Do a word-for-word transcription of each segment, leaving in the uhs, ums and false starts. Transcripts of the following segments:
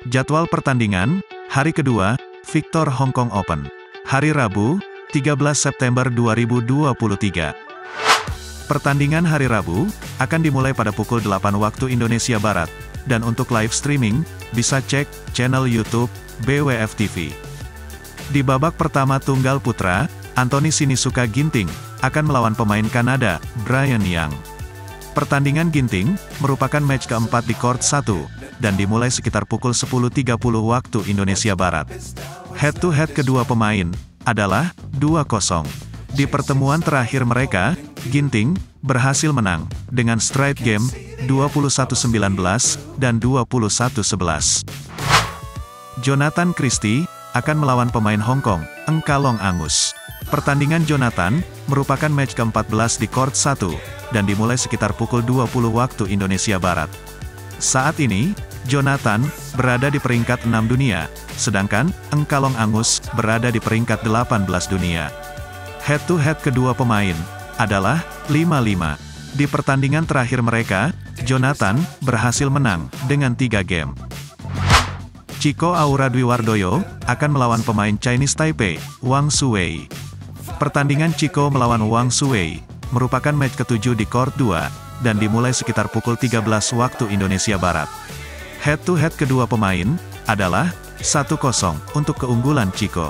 Jadwal pertandingan, hari kedua, Victor Hong Kong Open. Hari Rabu, tiga belas September dua ribu dua puluh tiga. Pertandingan hari Rabu, akan dimulai pada pukul delapan waktu Indonesia Barat, dan untuk live streaming, bisa cek channel YouTube B W F T V. Di babak pertama tunggal putra, Anthony Sinisuka Ginting akan melawan pemain Kanada, Brian Yang. Pertandingan Ginting merupakan match keempat di court satu, dan dimulai sekitar pukul sepuluh tiga puluh waktu Indonesia Barat. Head-to-head kedua pemain adalah dua kosong. Di pertemuan terakhir mereka, Ginting berhasil menang dengan straight game dua puluh satu sembilan belas dan dua puluh satu sebelas. Jonathan Christie akan melawan pemain Hong Kong, Eng Kalong Angus. Pertandingan Jonathan merupakan match keempat belas di court satu, dan dimulai sekitar pukul dua puluh waktu Indonesia Barat. Saat ini, Jonathan berada di peringkat enam dunia, sedangkan Eng Kalong Angus berada di peringkat delapan belas dunia. Head-to-head kedua pemain adalah lima lima. Di pertandingan terakhir mereka, Jonathan berhasil menang dengan tiga game. Chico Aura Dwiwardoyo akan melawan pemain Chinese Taipei, Wang Suwei. Pertandingan Chico melawan Wang Suwei merupakan match ketujuh di court dua, dan dimulai sekitar pukul tiga belas waktu Indonesia Barat. Head-to-head kedua pemain adalah satu kosong untuk keunggulan Chico.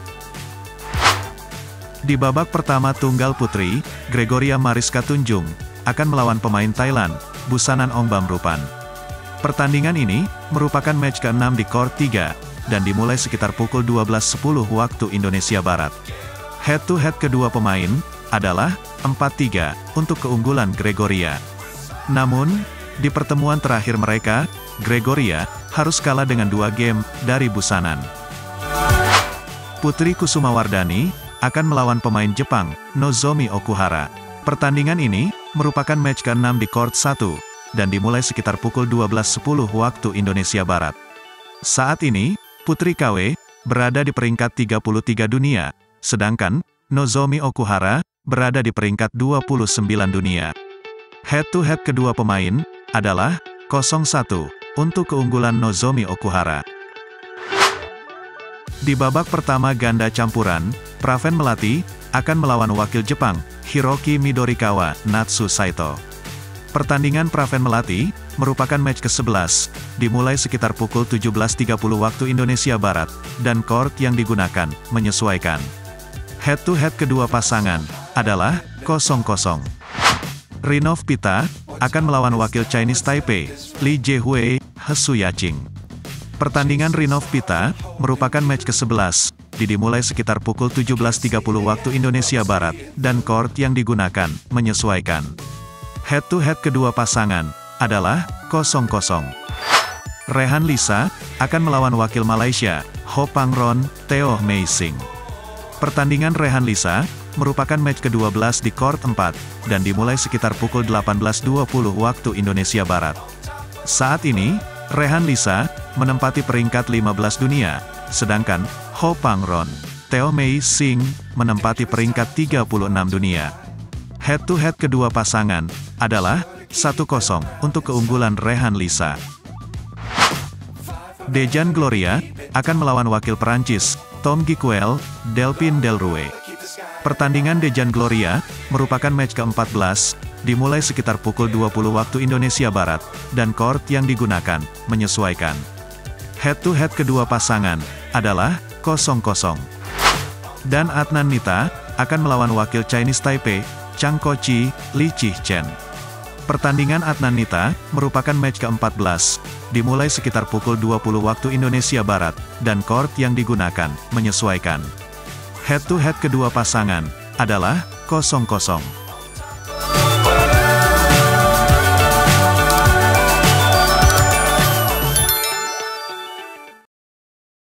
Di babak pertama tunggal putri, Gregoria Mariska Tunjung akan melawan pemain Thailand, Busanan Ongbamrupan. Pertandingan ini merupakan match keenam di court tiga, dan dimulai sekitar pukul dua belas sepuluh waktu Indonesia Barat. Head-to-head kedua pemain adalah empat tiga untuk keunggulan Gregoria. Namun, di pertemuan terakhir mereka, Gregoria harus kalah dengan dua game dari Busanan. Putri Kusumawardhani akan melawan pemain Jepang, Nozomi Okuhara. Pertandingan ini merupakan match keenam di court satu, dan dimulai sekitar pukul dua belas sepuluh waktu Indonesia Barat. Saat ini, Putri K W berada di peringkat tiga puluh tiga dunia, sedangkan Nozomi Okuhara berada di peringkat dua puluh sembilan dunia. Head-to-head kedua pemain adalah nol satu untuk keunggulan Nozomi Okuhara. Di babak pertama ganda campuran, Praven Melati akan melawan wakil Jepang, Hiroki Midorikawa, Natsu Saito. Pertandingan Praven Melati merupakan match kesebelas, dimulai sekitar pukul tujuh belas tiga puluh waktu Indonesia Barat, dan court yang digunakan menyesuaikan. Head-to-head kedua pasangan adalah nol nol. Rinov Pita akan melawan wakil Chinese Taipei, Li Jiehui, He Suyaqing. Pertandingan Rinov Pita merupakan match kesebelas, dimulai sekitar pukul tujuh belas tiga puluh waktu Indonesia Barat, dan court yang digunakan menyesuaikan. Head-to-head kedua pasangan adalah nol nol. Rehan Lisa akan melawan wakil Malaysia, Ho Pangron, Teo Mei Sing. Pertandingan Rehan Lisa merupakan match kedua belas di court empat, dan dimulai sekitar pukul delapan belas dua puluh waktu Indonesia Barat. Saat ini, Rehan Lisa menempati peringkat lima belas dunia, sedangkan Ho Pangron, Teo Mei Sing menempati peringkat tiga puluh enam dunia. Head-to-head kedua pasangan adalah satu kosong untuk keunggulan Rehan Lisa. Dejan Gloria akan melawan wakil Perancis, Tom Gikuel, Delphine Delrouet. Pertandingan Dejan Gloria merupakan match keempat belas, dimulai sekitar pukul dua puluh waktu Indonesia Barat, dan court yang digunakan menyesuaikan. Head-to-head kedua pasangan adalah nol nol. Dan Adnan Nita akan melawan wakil Chinese Taipei, Chang Kochi, Li Chih-chen. Pertandingan Adnan Nita merupakan match keempat belas, dimulai sekitar pukul dua puluh waktu Indonesia Barat, dan court yang digunakan menyesuaikan. Head-to-head kedua pasangan adalah nol nol.